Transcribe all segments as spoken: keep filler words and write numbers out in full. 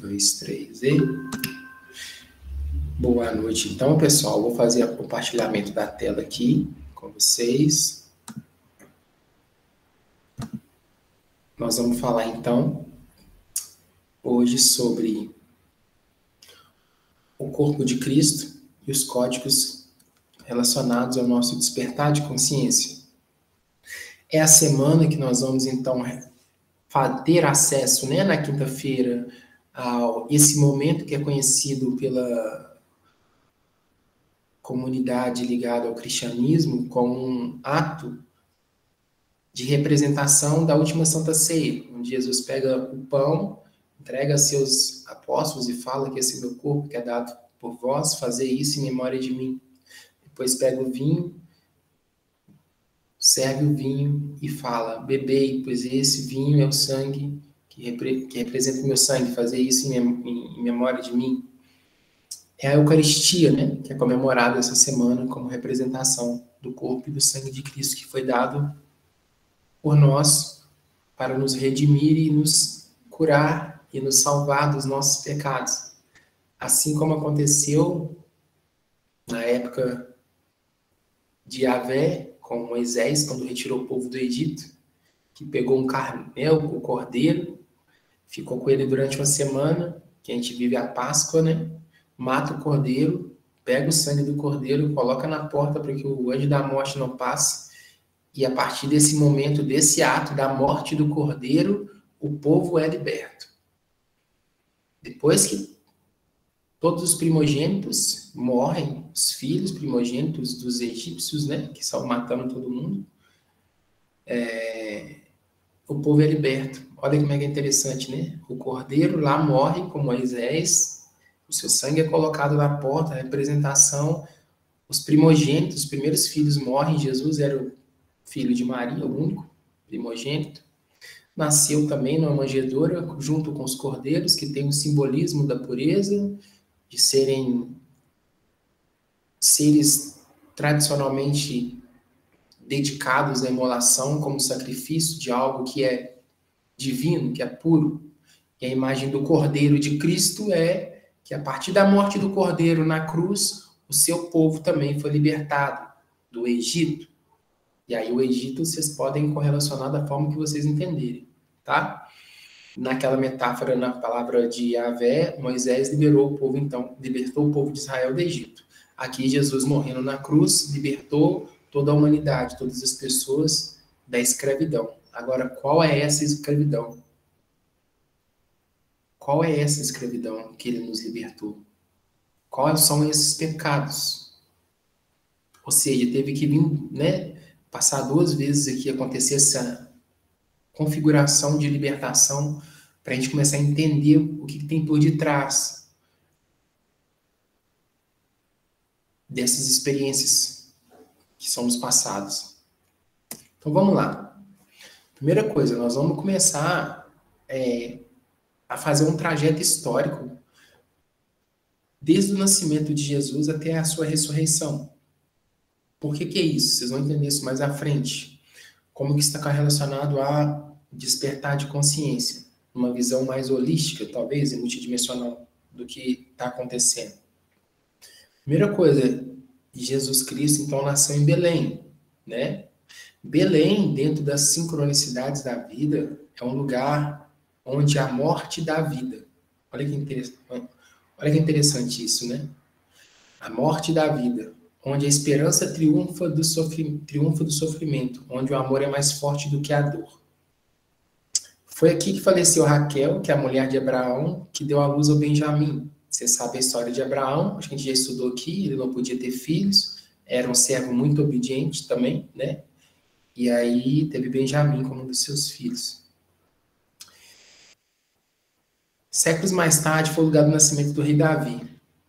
dois, três e... Boa noite. Então, pessoal, vou fazer o compartilhamento da tela aqui com vocês. Nós vamos falar, então, hoje sobre o corpo de Cristo e os códigos relacionados ao nosso despertar de consciência. É a semana que nós vamos, então, ter acesso, né, na quinta-feira, a esse momento que é conhecido pela comunidade ligada ao cristianismo como um ato de representação da última Santa Ceia, onde Jesus pega o pão, entrega a seus apóstolos e fala que esse é meu corpo que é dado por vós, fazer isso em memória de mim. Depois pega o vinho, serve o vinho e fala, bebei, pois esse vinho é o sangue que, repre que representa o meu sangue, fazer isso em, em, em memória de mim. É a Eucaristia, né, que é comemorada essa semana como representação do corpo e do sangue de Cristo, que foi dado por nós para nos redimir e nos curar e nos salvar dos nossos pecados. Assim como aconteceu na época de Yahvé, com Moisés, quando retirou o povo do Egito, que pegou um carnel, o cordeiro, ficou com ele durante uma semana, que a gente vive a Páscoa, né? Mata o cordeiro, pega o sangue do cordeiro, coloca na porta para que o anjo da morte não passe, e a partir desse momento, desse ato da morte do cordeiro, o povo é liberto. Depois que todos os primogênitos morrem, os filhos primogênitos dos egípcios, né, que estão matando todo mundo, é, o povo é liberto. Olha como é que é interessante, né? O cordeiro lá morre com Moisés, o seu sangue é colocado na porta, a representação, os primogênitos, os primeiros filhos morrem. Jesus era o filho de Maria, o único primogênito. Nasceu também numa manjedoura, junto com os cordeiros, que tem o simbolismo da pureza, de serem seres tradicionalmente dedicados à imolação como sacrifício de algo que é divino, que é puro. E a imagem do cordeiro de Cristo é que a partir da morte do cordeiro na cruz, o seu povo também foi libertado do Egito. E aí o Egito vocês podem correlacionar da forma que vocês entenderem, tá? Naquela metáfora, na palavra de Yahvé, Moisés liberou o povo, então, libertou o povo de Israel do Egito. Aqui Jesus morrendo na cruz, libertou toda a humanidade, todas as pessoas da escravidão. Agora, qual é essa escravidão? Qual é essa escravidão que ele nos libertou? Quais são esses pecados? Ou seja, teve que vir, né, passar duas vezes aqui, acontecer essa configuração de libertação para a gente começar a entender o que, que tem por detrás dessas experiências que somos passados. Então vamos lá. Primeira coisa, nós vamos começar é, a fazer um trajeto histórico desde o nascimento de Jesus até a sua ressurreição. Por que que é isso? Vocês vão entender isso mais à frente. Como que está relacionado a despertar de consciência, uma visão mais holística, talvez, e multidimensional do que está acontecendo. Primeira coisa, Jesus Cristo, então, nasceu em Belém, né? Belém, dentro das sincronicidades da vida, é um lugar onde a morte dá vida. Olha que interessante, olha que interessante isso, né? A morte dá vida, onde a esperança triunfa do, sofri, triunfa do sofrimento, onde o amor é mais forte do que a dor. Foi aqui que faleceu Raquel, que é a mulher de Abraão, que deu à luz ao Benjamim. Você sabe a história de Abraão, acho que a gente já estudou aqui, ele não podia ter filhos, era um servo muito obediente também, né? E aí teve Benjamim como um dos seus filhos. Séculos mais tarde foi o lugar do nascimento do rei Davi.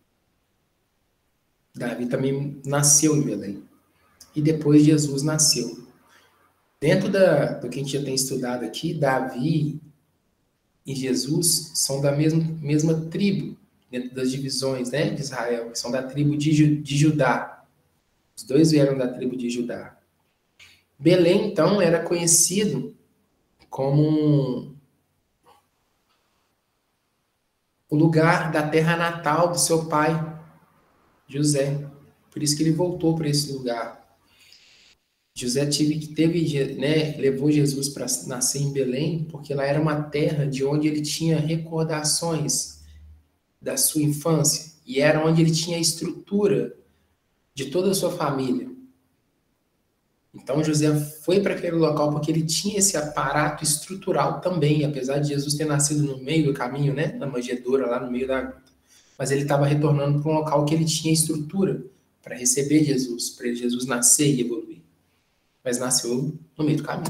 Davi também nasceu em Belém. E depois Jesus nasceu. Dentro da, do que a gente já tem estudado aqui, Davi e Jesus são da mesma, mesma tribo, dentro das divisões, né, de Israel, que são da tribo de, de Judá. Os dois vieram da tribo de Judá. Belém, então, era conhecido como um, o lugar da terra natal do seu pai, José. Por isso que ele voltou para esse lugar. José teve, teve, né, levou Jesus para nascer em Belém, porque lá era uma terra de onde ele tinha recordações da sua infância, e era onde ele tinha a estrutura de toda a sua família. Então José foi para aquele local porque ele tinha esse aparato estrutural também, apesar de Jesus ter nascido no meio do caminho, né, na manjedoura, lá no meio da gruta. Mas ele estava retornando para um local que ele tinha estrutura para receber Jesus, para Jesus nascer e evoluir. Mas nasceu no meio do caminho.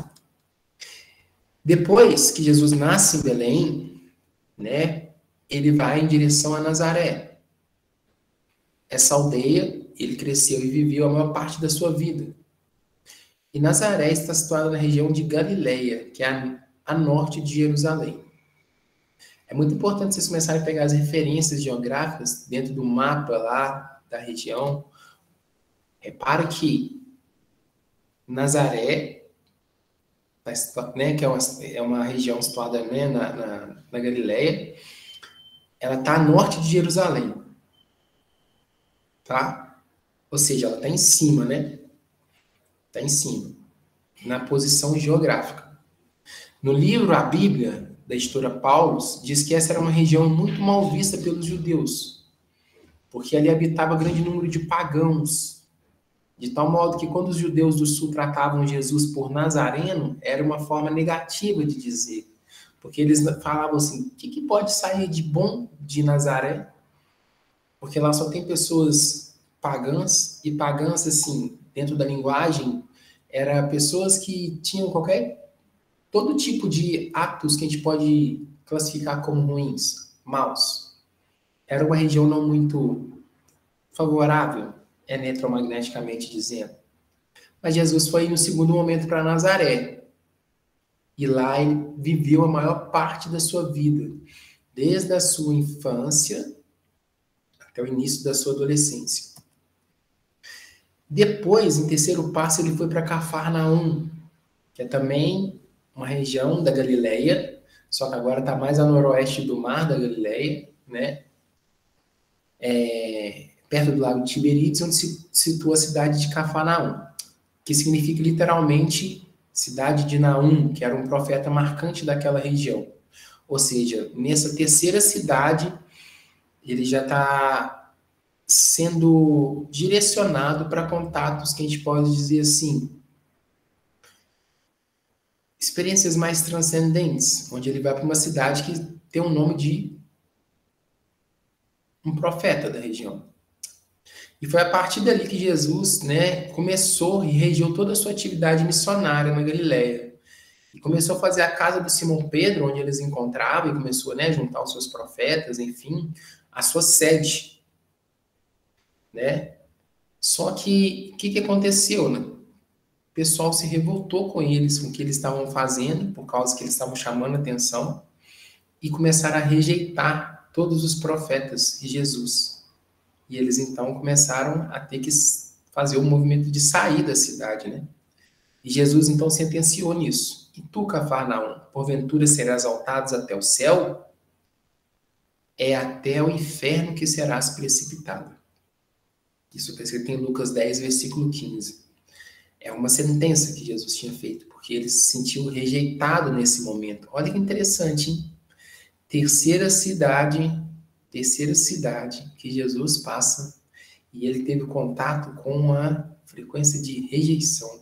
Depois que Jesus nasce em Belém, né, ele vai em direção a Nazaré. Essa aldeia, ele cresceu e viveu a maior parte da sua vida. E Nazaré está situada na região de Galileia, que é a, a norte de Jerusalém. É muito importante vocês começarem a pegar as referências geográficas dentro do mapa lá da região. Repara que Nazaré, né, que é uma, é uma região situada, né, na, na, na Galileia, ela está a norte de Jerusalém. Tá? Ou seja, ela está em cima, né? Está em cima, na posição geográfica. No livro A Bíblia, da editora Paulus, diz que essa era uma região muito mal vista pelos judeus, porque ali habitava grande número de pagãos, de tal modo que quando os judeus do sul tratavam Jesus por nazareno, era uma forma negativa de dizer, porque eles falavam assim, o que, que pode sair de bom de Nazaré? Porque lá só tem pessoas pagãs, e pagãs, assim, dentro da linguagem, eram pessoas que tinham qualquer todo tipo de atos que a gente pode classificar como ruins, maus. Era uma região não muito favorável, eletromagneticamente dizendo. Mas Jesus foi no segundo momento para Nazaré. E lá ele viveu a maior parte da sua vida, desde a sua infância até o início da sua adolescência. Depois, em terceiro passo, ele foi para Cafarnaum, que é também uma região da Galileia, só que agora está mais a noroeste do mar da Galileia, né? É, perto do lago Tiberíades, onde se situa a cidade de Cafarnaum, que significa literalmente cidade de Naum, que era um profeta marcante daquela região. Ou seja, nessa terceira cidade, ele já está sendo direcionado para contatos que a gente pode dizer assim, experiências mais transcendentes, onde ele vai para uma cidade que tem o nome de um profeta da região. E foi a partir dali que Jesus, né, começou e regeu toda a sua atividade missionária na Galileia. E começou a fazer a casa do Simão Pedro, onde eles encontravam, e começou, né, a juntar os seus profetas, enfim, a sua sede. Né? Só que, o que, que aconteceu, né? O pessoal se revoltou com eles, com o que eles estavam fazendo, por causa que eles estavam chamando a atenção, e começaram a rejeitar todos os profetas de Jesus. E eles, então, começaram a ter que fazer o movimento de sair da cidade, né? E Jesus, então, sentenciou nisso. E tu, Cafarnaum, porventura serás exaltados até o céu? É até o inferno que serás precipitado. Isso está escrito em Lucas dez, versículo quinze. É uma sentença que Jesus tinha feito, porque ele se sentiu rejeitado nesse momento. Olha que interessante, hein? Terceira cidade, terceira cidade que Jesus passa, e ele teve contato com uma frequência de rejeição.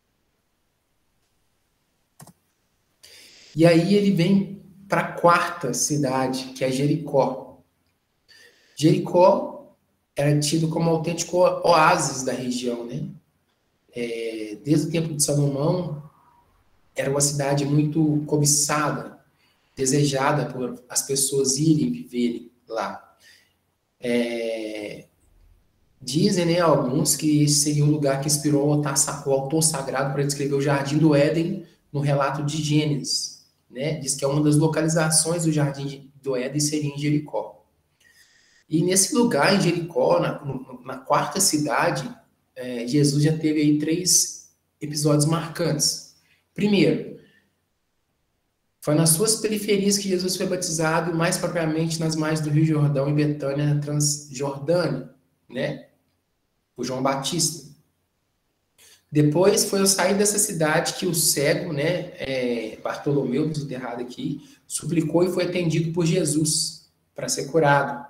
E aí ele vem para a quarta cidade, que é Jericó. Jericó era tido como autêntico oásis da região, né? É, desde o tempo de Salomão, era uma cidade muito cobiçada, desejada por as pessoas irem viver lá. É, dizem, né, alguns que esse seria o lugar que inspirou o autor sagrado para descrever o Jardim do Éden no relato de Gênesis. Né? Diz que é uma das localizações do Jardim do Éden seria em Jericó. E nesse lugar, em Jericó, na, na quarta cidade, é, Jesus já teve aí três episódios marcantes. Primeiro, Foi nas suas periferias que Jesus foi batizado, mais propriamente nas margens do Rio Jordão e Betânia, na Transjordânia, né? O João Batista. Depois foi ao sair dessa cidade que o cego, né, é, Bartolomeu, desenterrado aqui, suplicou e foi atendido por Jesus para ser curado.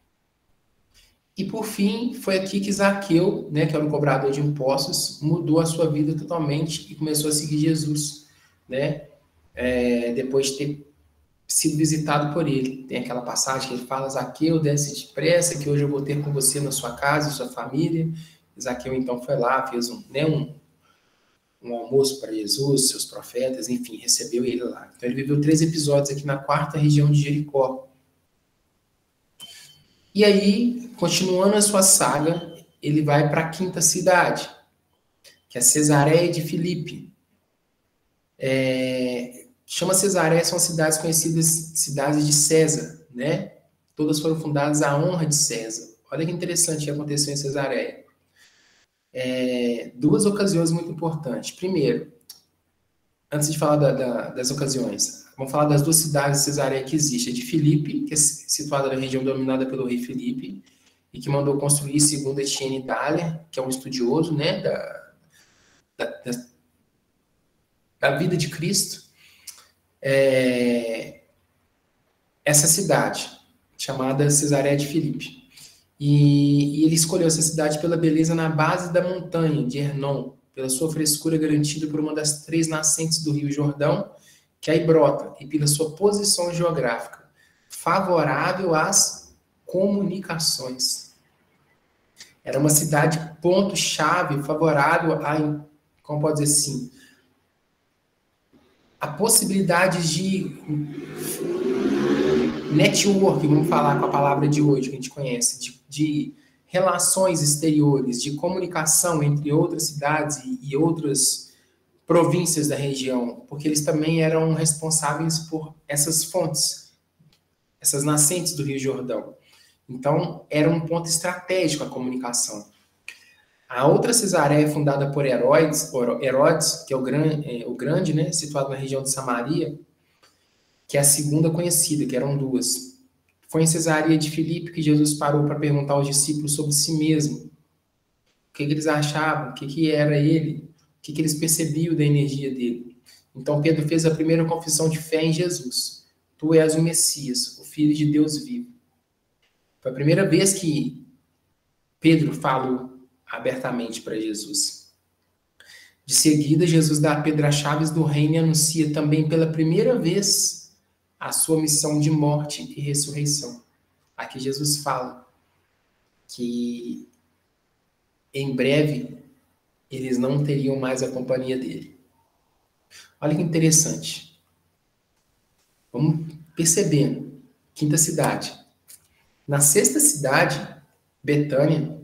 E por fim, foi aqui que Zaqueu, né, que era um cobrador de impostos, mudou a sua vida totalmente e começou a seguir Jesus, né? É, depois de ter sido visitado por ele. Tem aquela passagem que ele fala: Zaqueu, desce depressa, que hoje eu vou ter com você na sua casa, na sua família. Zaqueu então foi lá, fez um, né, um, um almoço para Jesus, seus profetas, enfim, recebeu ele lá. Então ele viveu três episódios aqui na quarta região de Jericó. E aí, continuando a sua saga, ele vai para a quinta cidade, que é Cesareia de Filipe. É, chama Cesareia, são cidades conhecidas, cidades de César, né? Todas foram fundadas à honra de César. Olha que interessante o que aconteceu em Cesareia. É, duas ocasiões muito importantes. Primeiro, antes de falar da, da, das ocasiões, vamos falar das duas cidades de Cesareia que existem. A de Filipe, que é situada na região dominada pelo rei Filipe, e que mandou construir, segundo Etienne Daller, que é um estudioso, né, da, da, da vida de Cristo, é, essa cidade, chamada Cesareia de Filipe. E, e ele escolheu essa cidade pela beleza na base da montanha de Hernon, pela sua frescura garantida por uma das três nascentes do Rio Jordão, que aí brota, e pela sua posição geográfica, favorável às comunicações. Era uma cidade ponto-chave, favorável a, como pode dizer assim, a possibilidade de network, vamos falar com a palavra de hoje que a gente conhece, de, de relações exteriores, de comunicação entre outras cidades e, e outras províncias da região, porque eles também eram responsáveis por essas fontes, essas nascentes do Rio Jordão. Então, era um ponto estratégico a comunicação. A outra Cesareia, fundada por Herodes, Herodes, que é o, gran, é, o grande, né, situado na região de Samaria, que é a segunda conhecida, que eram duas. Foi em Cesareia de Filipe que Jesus parou para perguntar aos discípulos sobre si mesmo. O que, que eles achavam, o que, que era ele, o que, que eles percebiam da energia dele. Então Pedro fez a primeira confissão de fé em Jesus. Tu és o Messias, o Filho de Deus vivo. Foi a primeira vez que Pedro falou abertamente para Jesus. De seguida, Jesus dá a Pedro as chaves do reino e anuncia também pela primeira vez a sua missão de morte e ressurreição. Aqui Jesus fala que em breve eles não teriam mais a companhia dele. Olha que interessante. Vamos percebendo. Quinta cidade. Na sexta cidade, Betânia,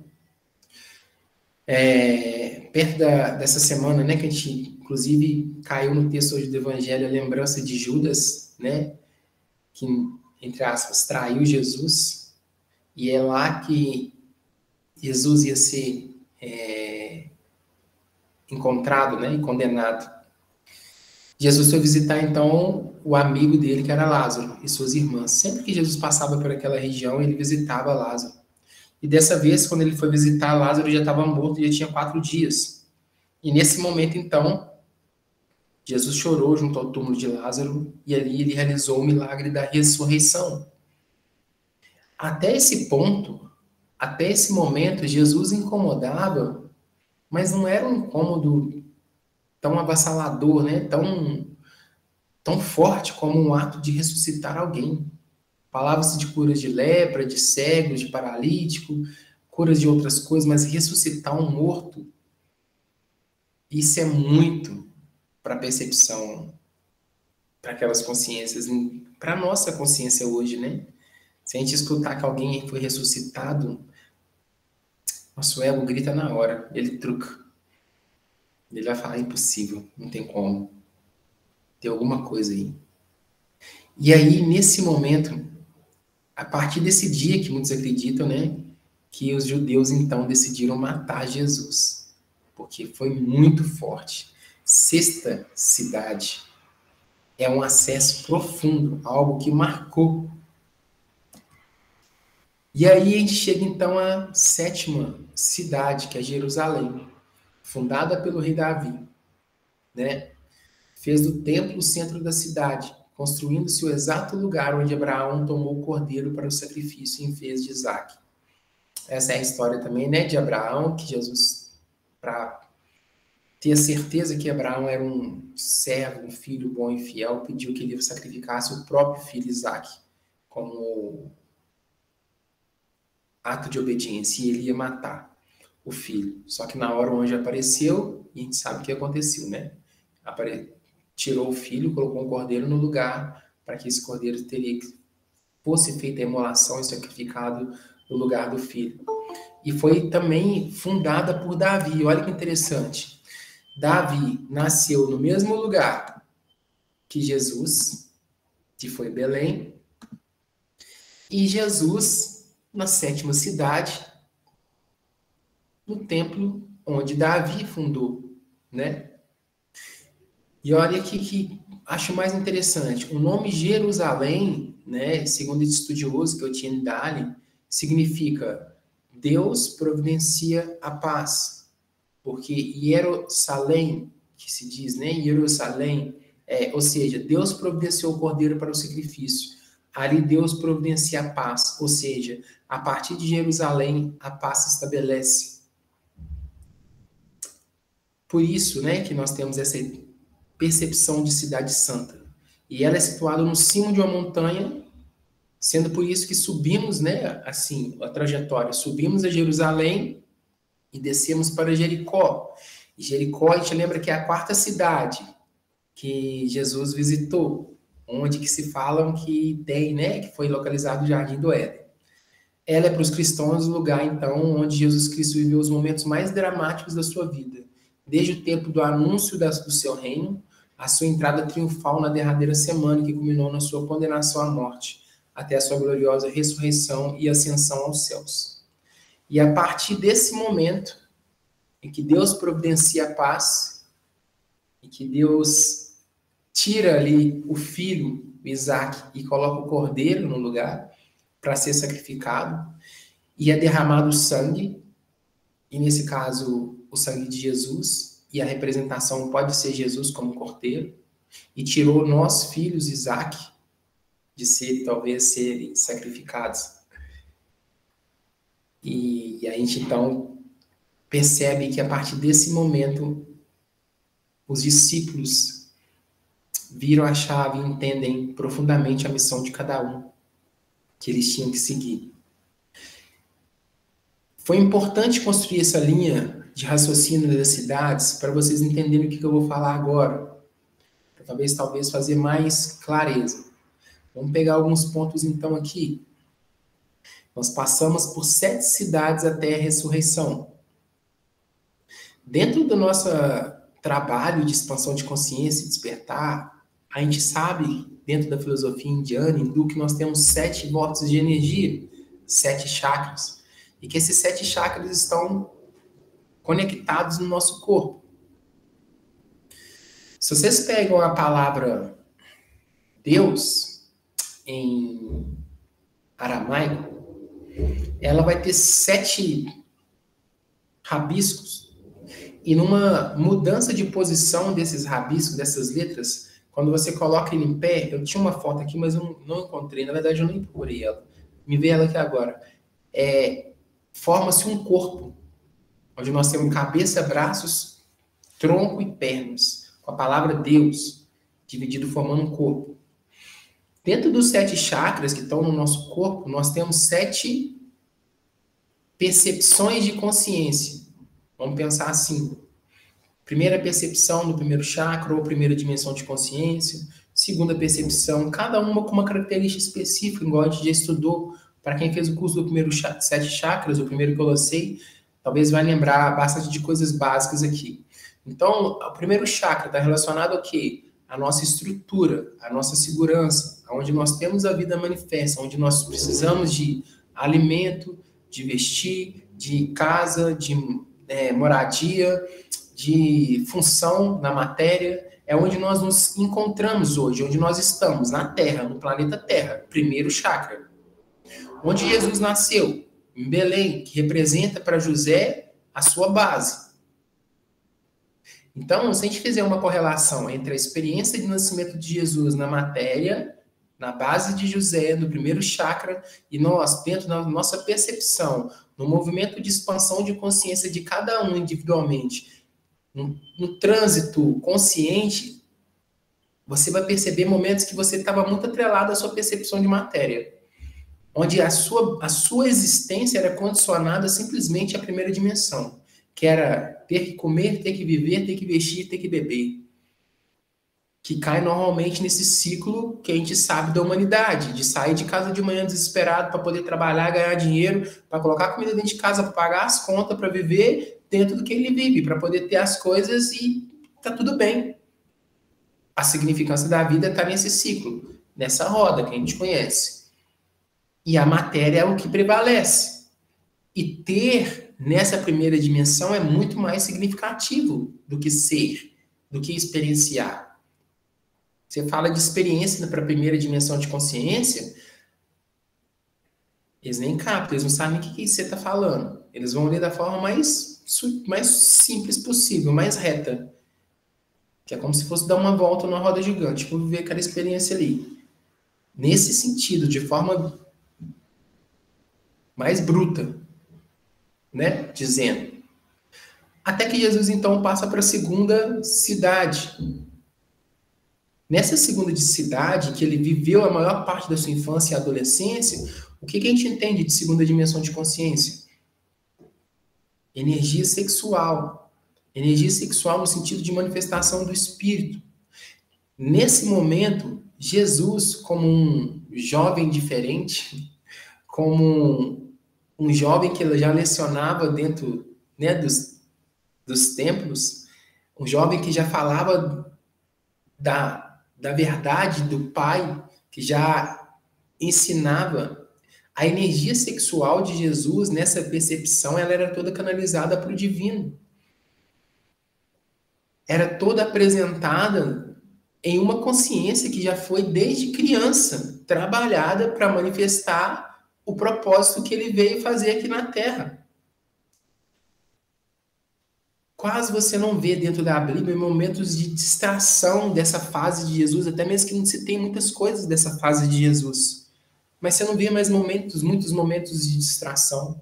é, perto da, dessa semana, né, que a gente, inclusive, caiu no texto hoje do Evangelho, a lembrança de Judas, né, que, entre aspas, traiu Jesus, e é lá que Jesus ia ser é, encontrado, né, e condenado. Jesus foi visitar, então, o amigo dele, que era Lázaro, e suas irmãs. Sempre que Jesus passava por aquela região, ele visitava Lázaro. E dessa vez, quando ele foi visitar, Lázaro já estava morto, já tinha quatro dias. E nesse momento, então, Jesus chorou junto ao túmulo de Lázaro, e ali ele realizou o milagre da ressurreição. Até esse ponto, até esse momento, Jesus incomodava, mas não era um incômodo tão avassalador, né? tão, tão forte como um ato de ressuscitar alguém. Falava-se de curas de lepra, de cegos, de paralítico, curas de outras coisas, mas ressuscitar um morto, isso é muito para a percepção, para aquelas consciências, para a nossa consciência hoje, né? Se a gente escutar que alguém foi ressuscitado, nosso ego grita na hora, ele truca. Ele vai falar, impossível, não tem como. Tem alguma coisa aí. E aí, nesse momento, a partir desse dia que muitos acreditam, né, que os judeus então decidiram matar Jesus, porque foi muito forte. Sexta cidade. É um acesso profundo, algo que marcou. E aí a gente chega então à sétima cidade, que é Jerusalém, fundada pelo rei Davi, né? Fez do templo o centro da cidade, construindo-se o exato lugar onde Abraão tomou o cordeiro para o sacrifício em vez de Isaac. Essa é a história também, né, de Abraão, que Jesus, para ter a certeza que Abraão era um servo, um filho bom e fiel, pediu que ele sacrificasse o próprio filho Isaac como ato de obediência, e ele ia matar o filho. Só que na hora o anjo apareceu, e a gente sabe o que aconteceu, né? Apare... Tirou o filho, colocou um cordeiro no lugar, para que esse cordeiro teria que fosse feita a imolação e sacrificado no lugar do filho. E foi também fundada por Davi. Olha que interessante. Davi nasceu no mesmo lugar que Jesus, que foi Belém, e Jesus na sétima cidade, no templo onde Davi fundou, né? E olha aqui que acho mais interessante. O nome Jerusalém, né, segundo esse estudioso, que é o Etienne Daly, significa Deus providencia a paz. Porque Jerusalém, que se diz, né, Jerusalém, é, ou seja, Deus providenciou o cordeiro para o sacrifício. Ali Deus providencia a paz, ou seja, a partir de Jerusalém a paz se estabelece. Por isso, né, que nós temos essa percepção de cidade santa. E ela é situada no cimo de uma montanha, sendo por isso que subimos, né, assim, a trajetória, subimos a Jerusalém e descemos para Jericó. E Jericó, a gente lembra que é a quarta cidade que Jesus visitou, onde que se falam que tem, né, que foi localizado o Jardim do Éden. Ela é para os cristãos o lugar, então, onde Jesus Cristo viveu os momentos mais dramáticos da sua vida, desde o tempo do anúncio do seu reino, a sua entrada triunfal na derradeira semana, que culminou na sua condenação à morte, até a sua gloriosa ressurreição e ascensão aos céus. E a partir desse momento, em que Deus providencia a paz, e que Deus tira ali o filho, Isaac, e coloca o cordeiro no lugar para ser sacrificado, e é derramado o sangue, e nesse caso, o sangue de Jesus, e a representação pode ser Jesus como cordeiro, e tirou nós, filhos, Isaac, de ser, talvez, serem sacrificados. E, e a gente, então, percebe que a partir desse momento, os discípulos viram a chave e entendem profundamente a missão de cada um, que eles tinham que seguir. Foi importante construir essa linha de raciocínio das cidades para vocês entenderem o que eu vou falar agora. Para talvez, talvez fazer mais clareza. Vamos pegar alguns pontos então aqui. Nós passamos por sete cidades até a ressurreição. Dentro do nosso trabalho de expansão de consciência e despertar, a gente sabe, dentro da filosofia indiana, hindu, que nós temos sete vórtices de energia, sete chakras, e que esses sete chakras estão conectados no nosso corpo. Se vocês pegam a palavra Deus em aramaico, ela vai ter sete rabiscos. E numa mudança de posição desses rabiscos, dessas letras, quando você coloca ele em pé, eu tinha uma foto aqui, mas eu não encontrei. Na verdade, eu nem procurei ela. Me veio ela aqui agora. É, forma-se um corpo, onde nós temos cabeça, braços, tronco e pernas, com a palavra Deus, dividido formando um corpo. Dentro dos sete chakras que estão no nosso corpo, nós temos sete percepções de consciência. Vamos pensar assim. Primeira percepção no primeiro chakra, ou primeira dimensão de consciência. Segunda percepção, cada uma com uma característica específica, igual a gente já estudou. Para quem fez o curso do primeiro ch- sete chakras, o primeiro que eu lancei, talvez vai lembrar bastante de coisas básicas aqui. Então, o primeiro chakra está relacionado ao quê? A nossa estrutura, a nossa segurança, onde nós temos a vida manifesta, onde nós precisamos de alimento, de vestir, de casa, de é, moradia, de função na matéria. é onde nós nos encontramos hoje, onde nós estamos, na Terra, no planeta Terra, primeiro chakra. Onde Jesus nasceu? Em Belém, que representa para José a sua base. Então, se a gente fizer uma correlação entre a experiência de nascimento de Jesus na matéria, na base de José, no primeiro chakra, e nós, dentro da nossa percepção, no movimento de expansão de consciência de cada um individualmente, no, no trânsito consciente, você vai perceber momentos que você estava muito atrelado à sua percepção de matéria, onde a sua, a sua existência era condicionada simplesmente à primeira dimensão, que era ter que comer, ter que viver, ter que vestir, ter que beber. Que cai normalmente nesse ciclo que a gente sabe da humanidade, de sair de casa de manhã desesperado para poder trabalhar, ganhar dinheiro, para colocar comida dentro de casa, para pagar as contas, para viver dentro do que ele vive, para poder ter as coisas e tá tudo bem. A significância da vida está nesse ciclo, nessa roda que a gente conhece. E a matéria é o que prevalece. E ter nessa primeira dimensão é muito mais significativo do que ser, do que experienciar. Você fala de experiência para a primeira dimensão de consciência, eles nem captam, eles não sabem o que, que você está falando. Eles vão ler da forma mais, mais simples possível, mais reta. Que é como se fosse dar uma volta numa roda gigante, tipo, viver aquela experiência ali. Nesse sentido, de forma mais bruta, né? Dizendo. Até que Jesus, então, passa para a segunda cidade. Nessa segunda cidade, que ele viveu a maior parte da sua infância e adolescência, o que, que a gente entende de segunda dimensão de consciência? Energia sexual. Energia sexual no sentido de manifestação do espírito. Nesse momento, Jesus, como um jovem diferente, como um, um jovem que já lecionava dentro, né, dos, dos templos, um jovem que já falava da da verdade do Pai, que já ensinava, a energia sexual de Jesus, nessa percepção, ela era toda canalizada para o divino. Era toda apresentada em uma consciência que já foi, desde criança, trabalhada para manifestar o propósito que ele veio fazer aqui na Terra. Quase você não vê dentro da Bíblia momentos de distração dessa fase de Jesus, até mesmo que não se tem muitas coisas dessa fase de Jesus. Mas você não vê mais momentos, muitos momentos de distração.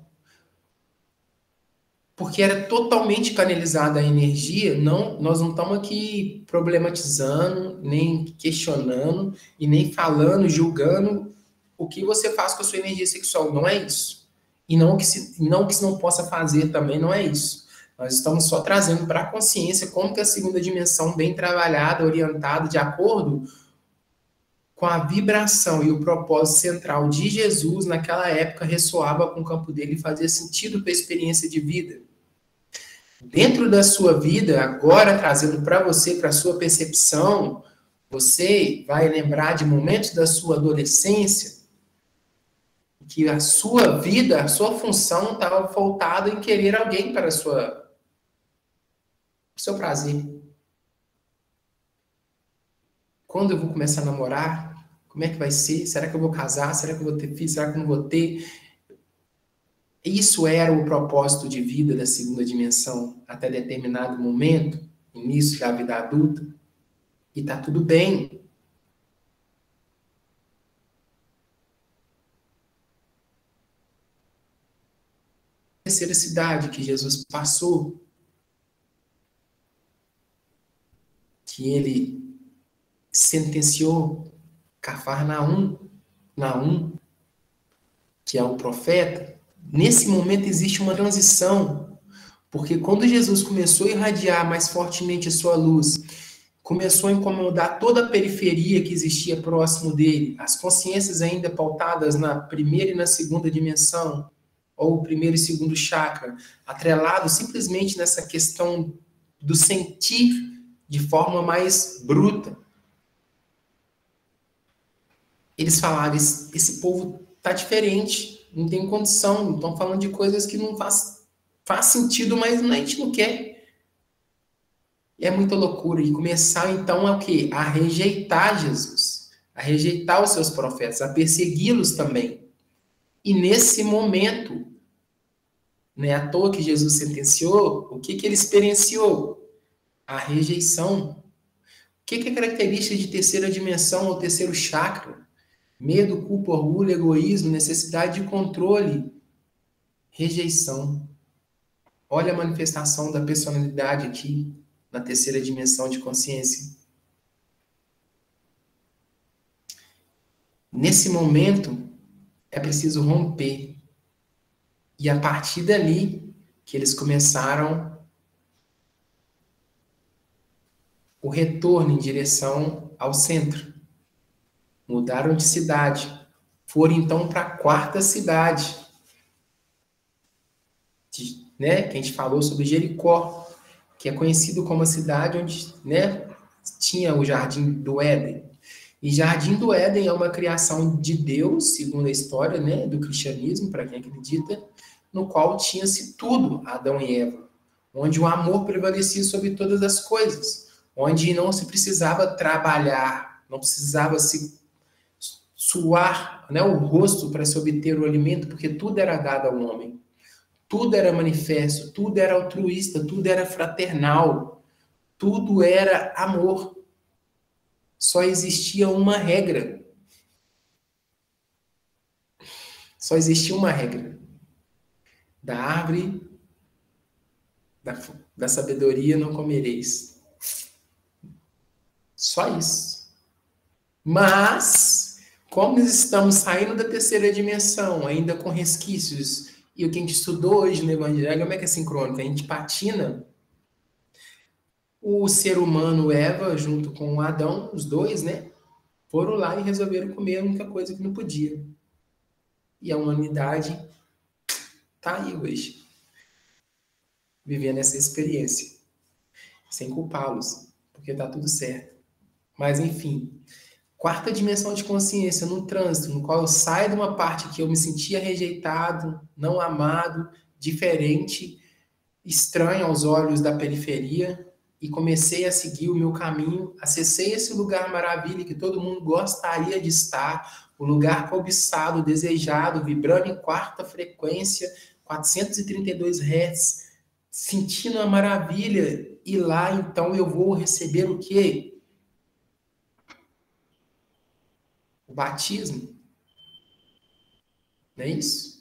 Porque era totalmente canalizada a energia, não, nós não estamos aqui problematizando, nem questionando, e nem falando, julgando o que você faz com a sua energia sexual. Não é isso. E não que se, não que se não possa fazer também, não é isso. Nós estamos só trazendo para a consciência como que a segunda dimensão, bem trabalhada, orientada, de acordo com a vibração e o propósito central de Jesus, naquela época, ressoava com o campo dele e fazia sentido para a experiência de vida. Dentro da sua vida, agora trazendo para você, para a sua percepção, você vai lembrar de momentos da sua adolescência que a sua vida, a sua função estava voltada em querer alguém para a sua o seu prazer. Quando eu vou começar a namorar? Como é que vai ser? Será que eu vou casar? Será que eu vou ter filho? Será que eu não vou ter? Isso era o propósito de vida da segunda dimensão até determinado momento, início da vida adulta. E tá tudo bem. A terceira cidade que Jesus passou, que ele sentenciou Cafarnaum, Naum, que é o profeta, nesse momento existe uma transição, porque quando Jesus começou a irradiar mais fortemente a sua luz, começou a incomodar toda a periferia que existia próximo dele, as consciências ainda pautadas na primeira e na segunda dimensão, ou primeiro e segundo chakra, atrelado simplesmente nessa questão do sentir de forma mais bruta. Eles falaram, esse, esse povo tá diferente, não tem condição, estão falando de coisas que não faz, faz sentido, mas a gente não quer. E é muita loucura. E começar, então, a o quê? A rejeitar Jesus. A rejeitar os seus profetas, a persegui-los também. E nesse momento, não é à toa que Jesus sentenciou, o que, que ele experienciou? A rejeição. O que, que é característica de terceira dimensão ou terceiro chakra? Medo, culpa, orgulho, egoísmo, necessidade de controle, rejeição. Olha a manifestação da personalidade aqui, na terceira dimensão de consciência. Nesse momento, é preciso romper. E a partir dali, que eles começaram o retorno em direção ao centro. Mudaram de cidade. Foram então para a quarta cidade. De, né, que a gente falou sobre Jericó, que é conhecido como a cidade onde, né, tinha o Jardim do Éden. E Jardim do Éden é uma criação de Deus, segundo a história, né, do cristianismo, para quem acredita, no qual tinha-se tudo, Adão e Eva, onde o amor prevalecia sobre todas as coisas, onde não se precisava trabalhar, não precisava se suar, né, o rosto para se obter o alimento, porque tudo era dado ao homem. Tudo era manifesto, tudo era altruísta, tudo era fraternal, tudo era amor. Só existia uma regra. Só existia uma regra. Da árvore da, da sabedoria não comereis. Só isso. Mas, como nós estamos saindo da terceira dimensão, ainda com resquícios, e o que a gente estudou hoje no Evangelho, como é que é sincrônico? A gente patina. O ser humano, Eva, junto com o Adão, os dois, né? Foram lá e resolveram comer a única coisa que não podia. E a humanidade tá aí hoje, vivendo essa experiência, sem culpá-los, porque tá tudo certo. Mas, enfim, quarta dimensão de consciência, no trânsito, no qual eu saio de uma parte que eu me sentia rejeitado, não amado, diferente, estranho aos olhos da periferia, e comecei a seguir o meu caminho, acessei esse lugar maravilha que todo mundo gostaria de estar, o lugar cobiçado, desejado, vibrando em quarta frequência, quatrocentos e trinta e dois hertz, sentindo a maravilha, e lá então eu vou receber o quê? O batismo. Não é isso?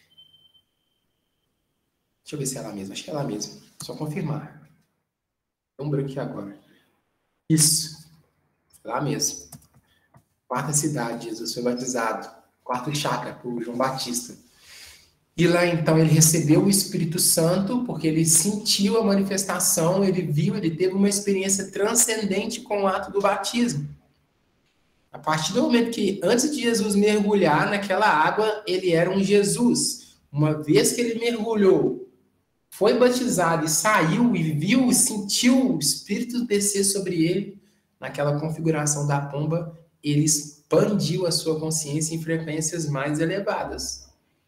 Deixa eu ver se é ela mesma. Acho que é ela mesma. Só confirmar. Tem um branco aqui agora. Isso. Lá mesmo. Quarta cidade, Jesus foi batizado. Quarto chakra, por João Batista. E lá, então, ele recebeu o Espírito Santo, porque ele sentiu a manifestação, ele viu, ele teve uma experiência transcendente com o ato do batismo. A partir do momento que, antes de Jesus mergulhar naquela água, ele era um Jesus. Uma vez que ele mergulhou, foi batizado e saiu e viu e sentiu o Espírito descer sobre ele, naquela configuração da pomba, ele expandiu a sua consciência em frequências mais elevadas.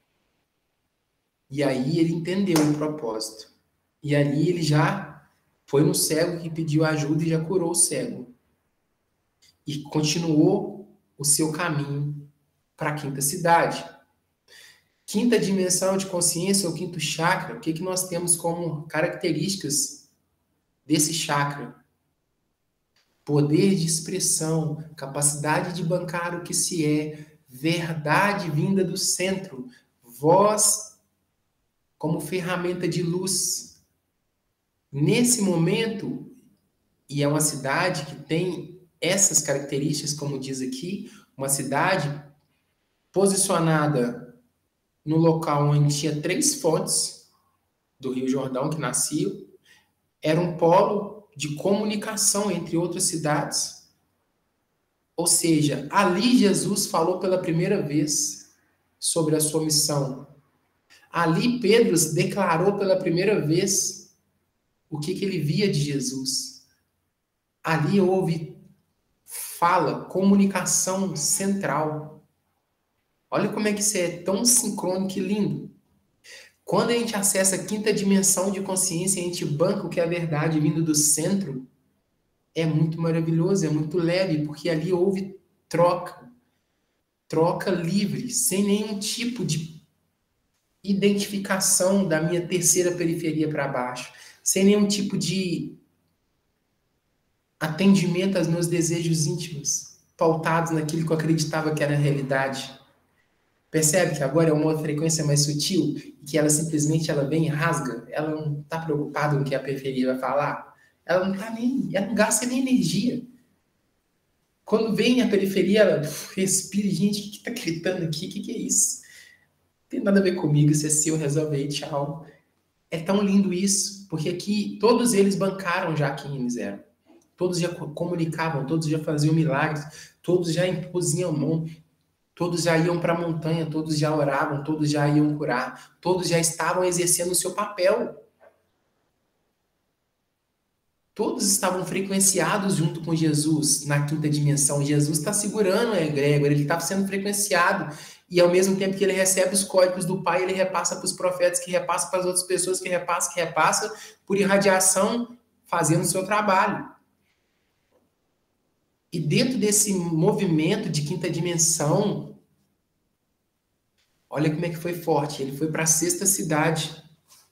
E aí ele entendeu o propósito. E ali ele já foi no cego que pediu ajuda e já curou o cego. E continuou o seu caminho para a quinta cidade. Quinta dimensão de consciência, ou quinto chakra, o que, que nós temos como características desse chakra? Poder de expressão, capacidade de bancar o que se é, verdade vinda do centro, voz como ferramenta de luz. Nesse momento, e é uma cidade que tem essas características, como diz aqui, uma cidade posicionada no local onde tinha três fontes do Rio Jordão que nasciam, era um polo de comunicação entre outras cidades. Ou seja, ali Jesus falou pela primeira vez sobre a sua missão. Ali Pedro declarou pela primeira vez o que, que ele via de Jesus. Ali houve fala, comunicação central. Olha como é que isso é tão sincrônico e lindo. Quando a gente acessa a quinta dimensão de consciência, a gente banca o que é a verdade vindo do centro, é muito maravilhoso, é muito leve, porque ali houve troca. Troca livre, sem nenhum tipo de identificação da minha terceira periferia para baixo, sem nenhum tipo de atendimento aos meus desejos íntimos, pautados naquilo que eu acreditava que era a realidade. Percebe que agora é uma frequência mais sutil e que ela simplesmente ela vem e rasga? Ela não está preocupada com o que a periferia vai falar? Ela não está nem, ela não gasta nem energia. Quando vem a periferia, ela uf, respira, gente, o que está gritando aqui? O que, que é isso? Não tem nada a ver comigo, isso é seu, resolve aí, tchau. É tão lindo isso, porque aqui todos eles bancaram já quem eles eram. Todos já comunicavam, todos já faziam milagres, todos já imposiam a mão, todos já iam para a montanha, todos já oravam, todos já iam curar, todos já estavam exercendo o seu papel. Todos estavam frequenciados junto com Jesus na quinta dimensão. Jesus está segurando a egrégora, ele está sendo frequenciado. E ao mesmo tempo que ele recebe os códigos do Pai, ele repassa para os profetas, que repassa para as outras pessoas, que repassa, que repassa, por irradiação, fazendo o seu trabalho. E dentro desse movimento de quinta dimensão, olha como é que foi forte. Ele foi para a sexta cidade.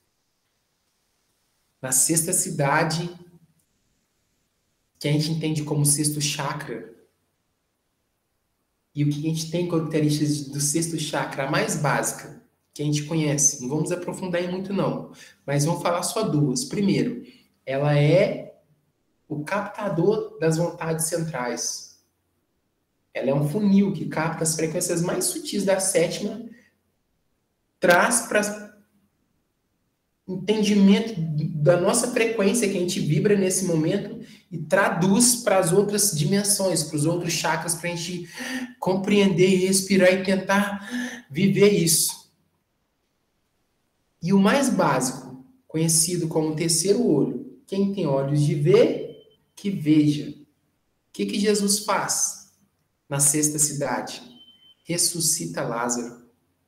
Na sexta cidade, que a gente entende como sexto chakra. E o que a gente tem características do sexto chakra, a mais básica, que a gente conhece. Não vamos aprofundar em muito, não. Mas vamos falar só duas. Primeiro, ela é o captador das vontades centrais. Ela é um funil que capta as frequências mais sutis da sétima, traz para entendimento da nossa frequência que a gente vibra nesse momento e traduz para as outras dimensões, para os outros chakras, para a gente compreender e respirar e tentar viver isso. E o mais básico, conhecido como terceiro olho, quem tem olhos de ver, que veja. O que, que Jesus faz na sexta cidade? Ressuscita Lázaro.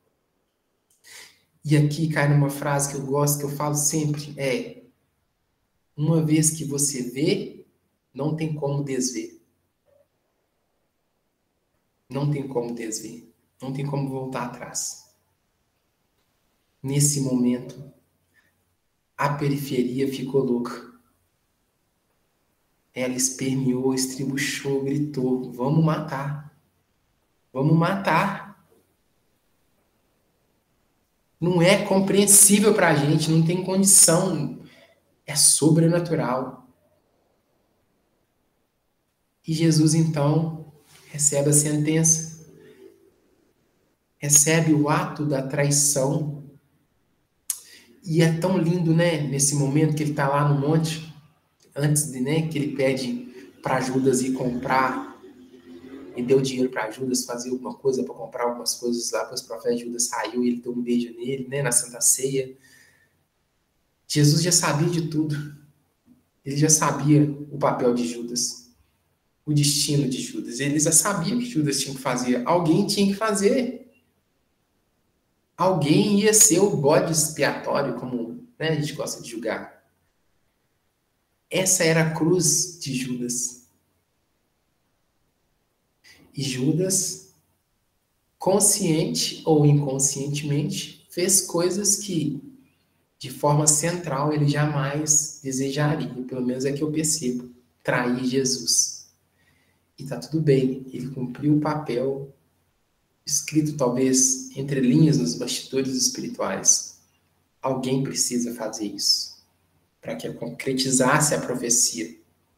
E aqui cai numa frase que eu gosto, que eu falo sempre, é: uma vez que você vê, não tem como desver. Não tem como desver. Não tem como voltar atrás. Nesse momento, a periferia ficou louca. Ela esperneou, estribuchou, gritou: vamos matar. Vamos matar. Não é compreensível para a gente, não tem condição. É sobrenatural. E Jesus, então, recebe a sentença. Recebe o ato da traição. E é tão lindo, né? Nesse momento que ele está lá no monte, antes de, né, que ele pede para Judas ir comprar, e deu dinheiro para Judas fazer alguma coisa, para comprar algumas coisas lá para os profetas. Judas saiu e ele deu um beijo nele, né, na Santa Ceia. Jesus já sabia de tudo. Ele já sabia o papel de Judas, o destino de Judas. Ele já sabia o que Judas tinha que fazer. Alguém tinha que fazer. Alguém ia ser o bode expiatório, como, né, a gente gosta de julgar. Essa era a cruz de Judas. E Judas, consciente ou inconscientemente, fez coisas que, de forma central, ele jamais desejaria. Pelo menos é que eu percebo. Trair Jesus. E tá tudo bem. Ele cumpriu o papel escrito, talvez, entre linhas nos bastidores espirituais. Alguém precisa fazer isso para que concretizasse a profecia.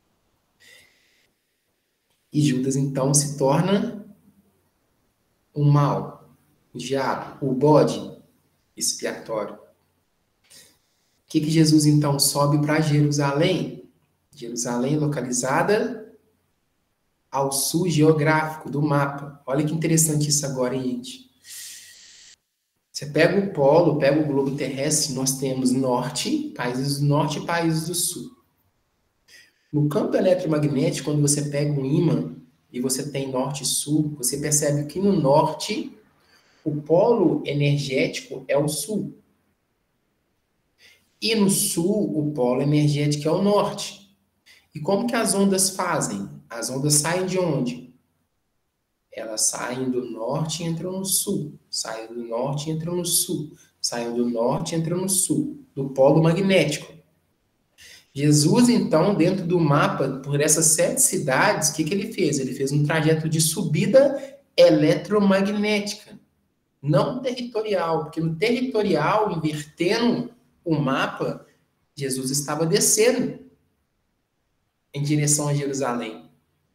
E Judas, então, se torna o mal, o diabo, o bode expiatório. O que, que Jesus, então, sobe para Jerusalém? Jerusalém localizada ao sul geográfico do mapa. Olha que interessante isso agora, hein, gente? Você pega o polo, pega o globo terrestre, nós temos norte, países do norte e países do sul. No campo eletromagnético, quando você pega um ímã e você tem norte e sul, você percebe que no norte o polo energético é o sul. E no sul, o polo energético é o norte. E como que as ondas fazem? As ondas saem de onde? Elas saem do norte e entram no sul. Saem do norte e entram no sul. Saem do norte e entram no sul. Do polo magnético. Jesus, então, dentro do mapa, por essas sete cidades, o que, que ele fez? Ele fez um trajeto de subida eletromagnética, não territorial, porque no territorial, invertendo o mapa, Jesus estava descendo em direção a Jerusalém.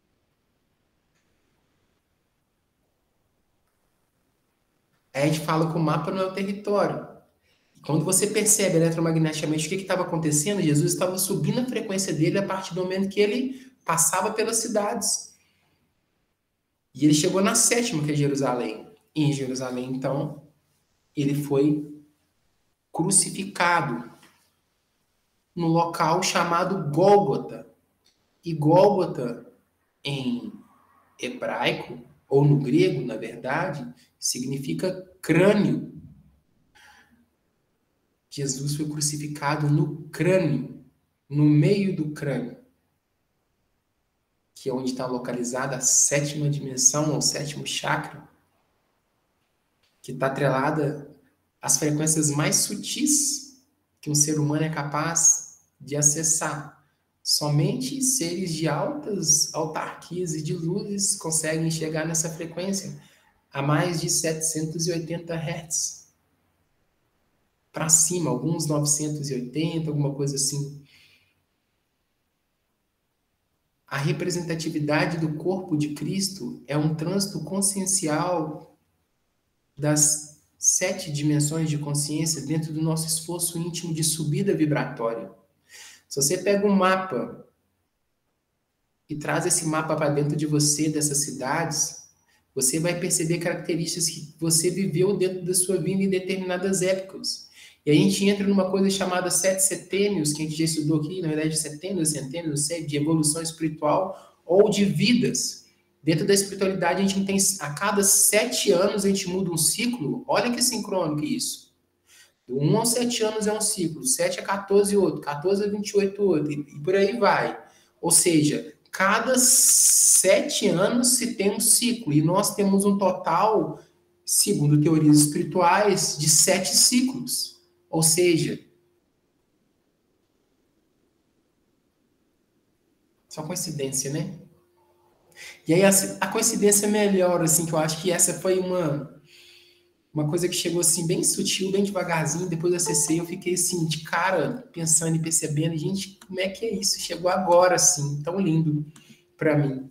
Aí a gente fala que o mapa não é o território. Quando você percebe eletromagneticamente o que estava acontecendo, Jesus estava subindo a frequência dele a partir do momento que ele passava pelas cidades. E ele chegou na sétima, que é Jerusalém. E em Jerusalém, então, ele foi crucificado no local chamado Gólgota. E Gólgota, em hebraico, ou no grego, na verdade, significa crânio. Jesus foi crucificado no crânio, no meio do crânio, que é onde está localizada a sétima dimensão, ou sétimo chakra, que está atrelada às frequências mais sutis que um ser humano é capaz de acessar. Somente seres de altas autarquias e de luzes conseguem chegar nessa frequência a mais de setecentos e oitenta hertz. Para cima, alguns novecentos e oitenta, alguma coisa assim. A representatividade do corpo de Cristo é um trânsito consciencial das sete dimensões de consciência dentro do nosso esforço íntimo de subida vibratória. Se você pega um mapa e traz esse mapa para dentro de você, dessas cidades, você vai perceber características que você viveu dentro da sua vida em determinadas épocas. E a gente entra numa coisa chamada sete setênios, que a gente já estudou aqui, na verdade, setênios, centênios, não sei, de evolução espiritual ou de vidas. Dentro da espiritualidade, a gente tem, a cada sete anos, a gente muda um ciclo. Olha que sincrônico isso. Do um aos sete anos é um ciclo, sete a quatorze outro, quatorze a vinte e oito outro, e por aí vai. Ou seja, cada sete anos se tem um ciclo, e nós temos um total, segundo teorias espirituais, de sete ciclos. Ou seja, só coincidência, né? E aí a, a coincidência melhor, assim, que eu acho que essa foi uma, uma coisa que chegou assim bem sutil, bem devagarzinho, depois eu acessei, eu fiquei assim, de cara, pensando e percebendo, gente, como é que é isso? Chegou agora, assim, tão lindo para mim.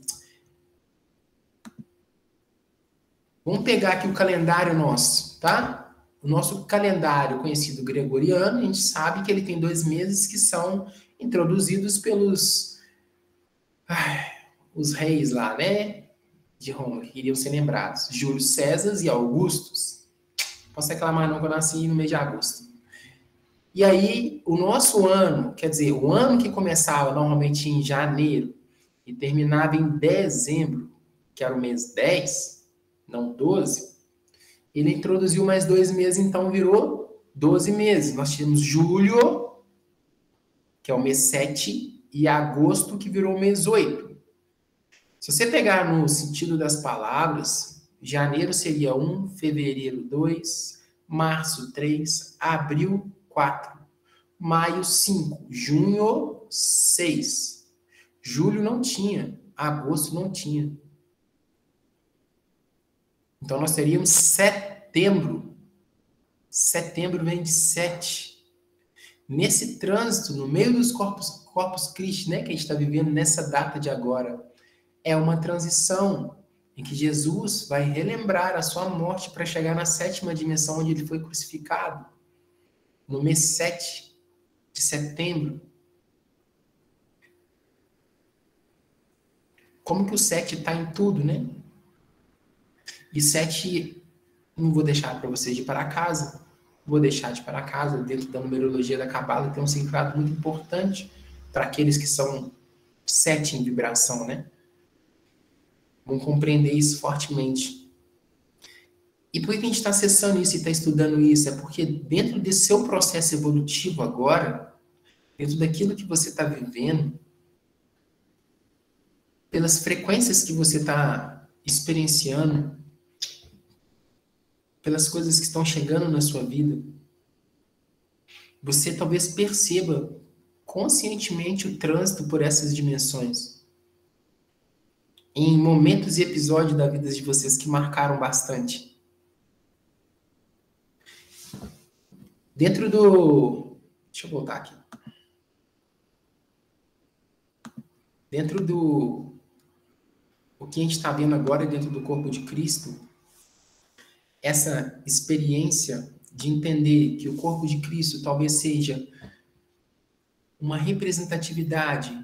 Vamos pegar aqui o calendário nosso, tá? O nosso calendário conhecido gregoriano, a gente sabe que ele tem dois meses que são introduzidos pelos ai, os reis lá, né? De Roma, que iriam ser lembrados. Júlio César e Augustus. Não posso reclamar não que eu nasci no mês de agosto. E aí, o nosso ano, quer dizer, o ano que começava normalmente em janeiro e terminava em dezembro, que era o mês dez, não doze, ele introduziu mais dois meses, então virou doze meses. Nós tínhamos julho, que é o mês sete, e agosto, que virou o mês oito. Se você pegar no sentido das palavras, janeiro seria um, fevereiro dois, março três, abril quatro, maio cinco, junho seis. Julho não tinha, agosto não tinha. Então, nós teríamos setembro. Setembro vem de sete. Nesse trânsito, no meio dos corpos, corpos Christi, né, que a gente está vivendo nessa data de agora, é uma transição em que Jesus vai relembrar a sua morte para chegar na sétima dimensão onde ele foi crucificado, no mês sete de setembro. Como que o sete está em tudo, né? E sete, não vou deixar para vocês de ir para casa, vou deixar de ir para casa, dentro da numerologia da Cabala, tem um significado muito importante para aqueles que são sete em vibração, né? Vão compreender isso fortemente. E por que a gente está acessando isso e está estudando isso? É porque dentro desse seu processo evolutivo agora, dentro daquilo que você está vivendo, pelas frequências que você está experienciando, pelas coisas que estão chegando na sua vida, você talvez perceba conscientemente o trânsito por essas dimensões. Em momentos e episódios da vida de vocês que marcaram bastante. Dentro do... Deixa eu voltar aqui. Dentro do... O que a gente está vendo agora dentro do corpo de Cristo, essa experiência de entender que o corpo de Cristo talvez seja uma representatividade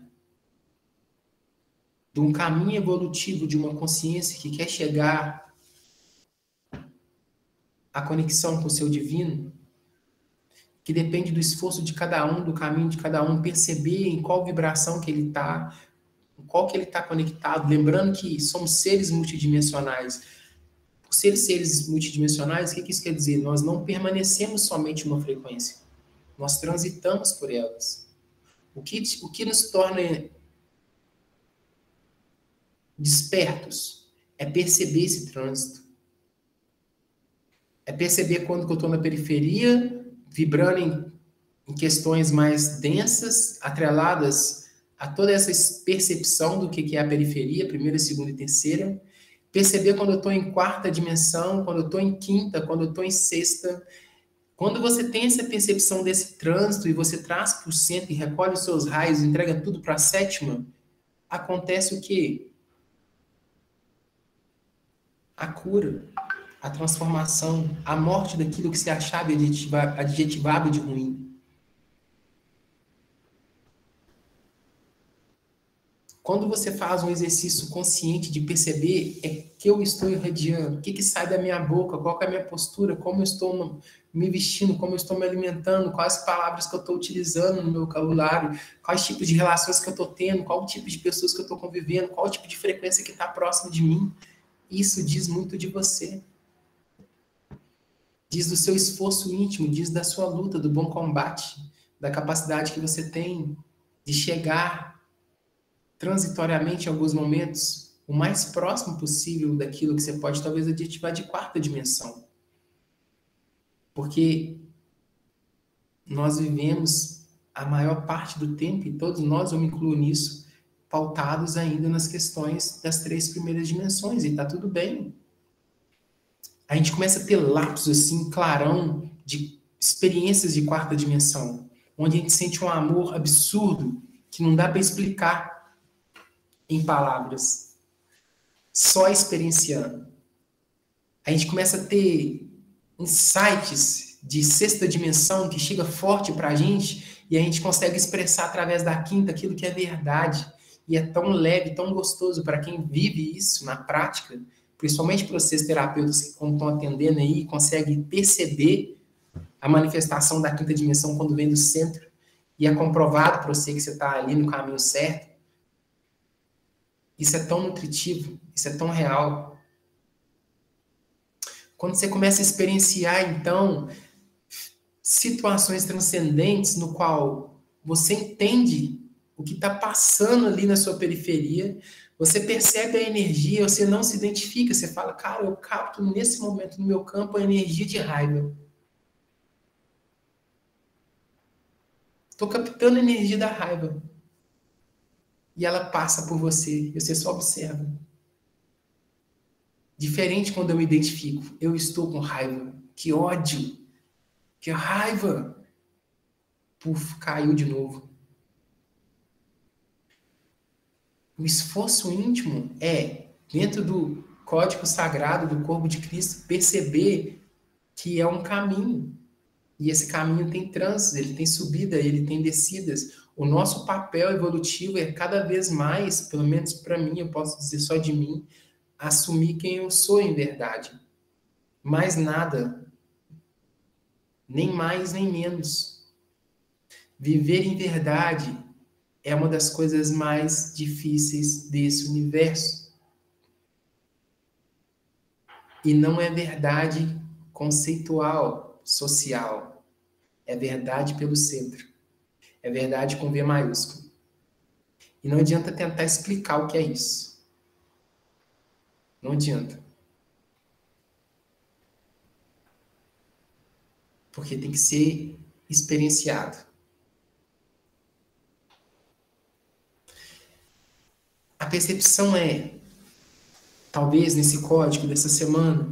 de um caminho evolutivo de uma consciência que quer chegar à conexão com o seu divino, que depende do esforço de cada um, do caminho de cada um, perceber em qual vibração que ele está, em qual que ele está conectado, lembrando que somos seres multidimensionais. Por ser seres multidimensionais, o que isso quer dizer? Nós não permanecemos somente uma frequência, nós transitamos por elas. O que, o que nos torna despertos é perceber esse trânsito. É perceber quando que eu estou na periferia, vibrando em, em questões mais densas, atreladas a toda essa percepção do que é a periferia, primeira, segunda e terceira. Perceber quando eu estou em quarta dimensão, quando eu estou em quinta, quando eu estou em sexta. Quando você tem essa percepção desse trânsito e você traz para o centro e recolhe os seus raios, entrega tudo para a sétima, acontece o quê? A cura, a transformação, a morte daquilo que você achava adjetivado de ruim. Quando você faz um exercício consciente de perceber é que eu estou irradiando, o que, que sai da minha boca, qual é a minha postura, como eu estou me vestindo, como eu estou me alimentando, quais palavras que eu estou utilizando no meu vocabulário, quais tipos de relações que eu estou tendo, qual tipo de pessoas que eu estou convivendo, qual tipo de frequência que está próximo de mim. Isso diz muito de você. Diz do seu esforço íntimo, diz da sua luta, do bom combate, da capacidade que você tem de chegar transitoriamente em alguns momentos o mais próximo possível daquilo que você pode talvez adjetivar de quarta dimensão. Porque nós vivemos a maior parte do tempo, e todos nós, eu me incluo nisso, pautados ainda nas questões das três primeiras dimensões, e tá tudo bem. A gente começa a ter lapsos assim, clarão, de experiências de quarta dimensão, onde a gente sente um amor absurdo que não dá para explicar em palavras, só experienciando. A gente começa a ter insights de sexta dimensão que chega forte para a gente e a gente consegue expressar através da quinta aquilo que é verdade. E é tão leve, tão gostoso para quem vive isso na prática, principalmente para vocês terapeutas que estão atendendo aí, conseguem perceber a manifestação da quinta dimensão quando vem do centro e é comprovado para você que você está ali no caminho certo. Isso é tão nutritivo, isso é tão real. Quando você começa a experienciar, então, situações transcendentes no qual você entende o que está passando ali na sua periferia, você percebe a energia, você não se identifica, você fala, cara, eu capto nesse momento no meu campo a energia de raiva. Estou captando a energia da raiva. E ela passa por você, e você só observa. Diferente quando eu me identifico. Eu estou com raiva. Que ódio. Que raiva. Puf, caiu de novo. O esforço íntimo é, dentro do código sagrado do corpo de Cristo, perceber que é um caminho. E esse caminho tem trânsitos, ele tem subida, ele tem descidas. O nosso papel evolutivo é cada vez mais, pelo menos para mim, eu posso dizer só de mim, assumir quem eu sou em verdade. Mais nada. Nem mais, nem menos. Viver em verdade é uma das coisas mais difíceis desse universo. E não é verdade conceitual, social. É verdade pelo centro. É verdade com V maiúsculo. E não adianta tentar explicar o que é isso. Não adianta. Porque tem que ser experienciado. A percepção é, talvez nesse código dessa semana,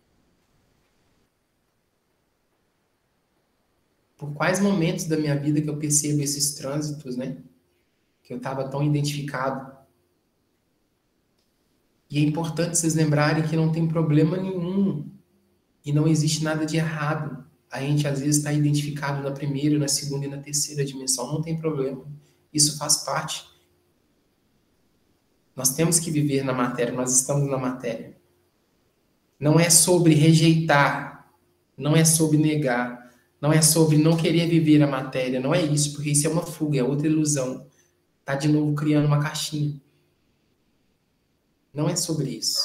por quais momentos da minha vida que eu percebo esses trânsitos, né? Que eu estava tão identificado. E é importante vocês lembrarem que não tem problema nenhum e não existe nada de errado. A gente às vezes está identificado na primeira, na segunda e na terceira dimensão, não tem problema. Isso faz parte. Nós temos que viver na matéria, nós estamos na matéria. Não é sobre rejeitar, não é sobre negar, não é sobre não querer viver a matéria, não é isso, porque isso é uma fuga, é outra ilusão. Tá de novo criando uma caixinha. Não é sobre isso.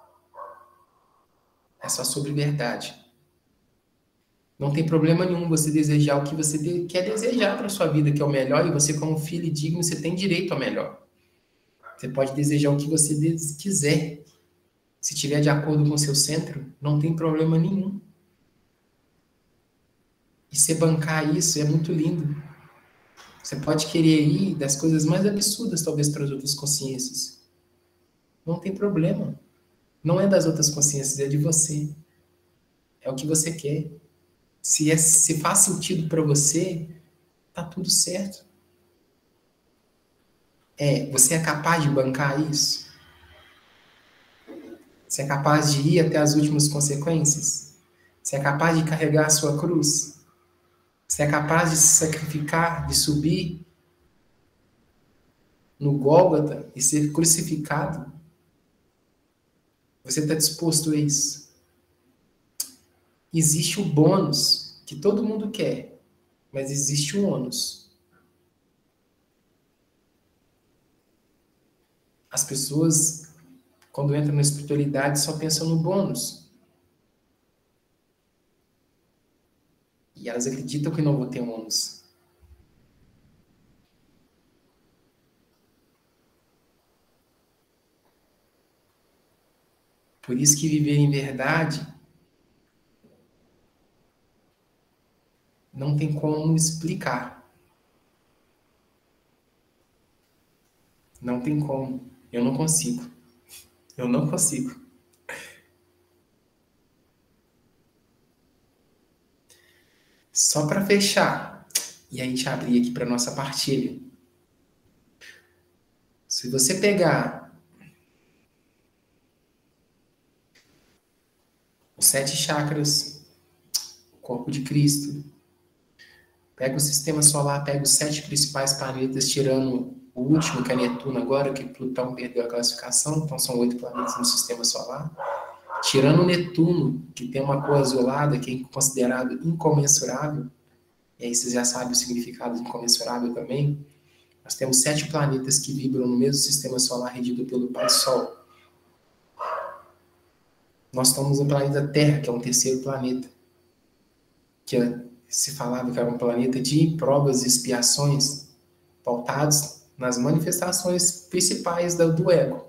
É só sobre verdade. Não tem problema nenhum você desejar o que você de- quer desejar para sua vida, que é o melhor, e você, como filho digno, você tem direito ao melhor. Você pode desejar o que você des- quiser. Se estiver de acordo com o seu centro, não tem problema nenhum. E você bancar isso é muito lindo. Você pode querer ir das coisas mais absurdas, talvez, para as outras consciências. Não tem problema. Não é das outras consciências, é de você. É o que você quer. Se, é, se faz sentido para você, tá tudo certo. É, você é capaz de bancar isso? Você é capaz de ir até as últimas consequências? Você é capaz de carregar a sua cruz? Você é capaz de se sacrificar, de subir no Gólgota e ser crucificado? Você está disposto a isso? Existe o bônus que todo mundo quer, mas existe o ônus. As pessoas, quando entram na espiritualidade, só pensam no bônus. E elas acreditam que não vão ter ônus. Por isso que viver em verdade não tem como explicar. Não tem como. Eu não consigo. Eu não consigo. Só para fechar, e a gente abrir aqui para nossa partilha. Se você pegar os sete chakras, o corpo de Cristo, pega o sistema solar, pega os sete principais planetas, tirando o último, que é Netuno agora, que Plutão perdeu a classificação, então são oito planetas no sistema solar. Tirando o Netuno, que tem uma cor azulada, que é considerado incomensurável, e aí vocês já sabem o significado de incomensurável também, nós temos sete planetas que vibram no mesmo sistema solar regido pelo Pai Sol. Nós estamos no planeta Terra, que é um terceiro planeta, que se falava que era um planeta de provas e expiações, pautados nas manifestações principais do ego.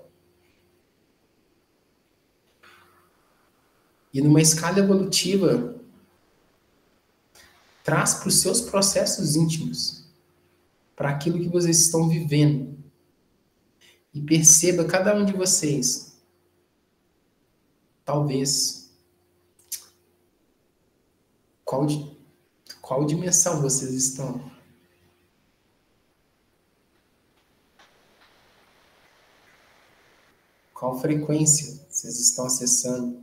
E numa escala evolutiva, traz para os seus processos íntimos, para aquilo que vocês estão vivendo. E perceba cada um de vocês, talvez, qual, qual dimensão vocês estão. Qual frequência vocês estão acessando.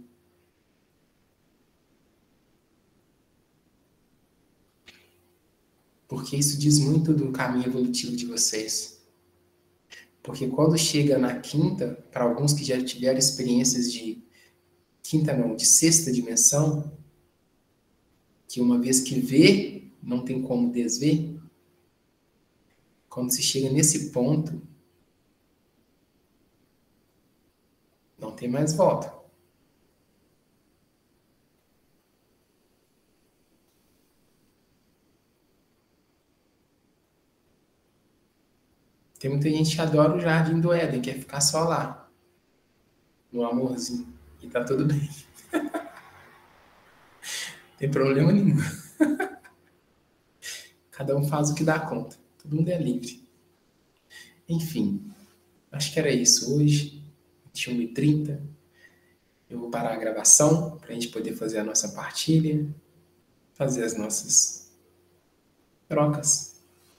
Porque isso diz muito do caminho evolutivo de vocês. Porque quando chega na quinta, para alguns que já tiveram experiências de quinta não, de sexta dimensão, que uma vez que vê, não tem como desver, quando se chega nesse ponto, não tem mais volta. Tem muita gente que adora o Jardim do Éden, quer ficar só lá, no amorzinho. E tá tudo bem. Não tem problema nenhum. Cada um faz o que dá conta. Todo mundo é livre. Enfim, acho que era isso hoje. vinte e uma e trinta. Eu vou parar a gravação para a gente poder fazer a nossa partilha, fazer as nossas trocas.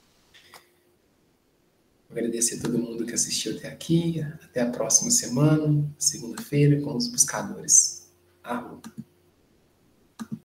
Agradecer a todo mundo que assistiu até aqui. Até a próxima semana, segunda-feira, com os buscadores. Arroba.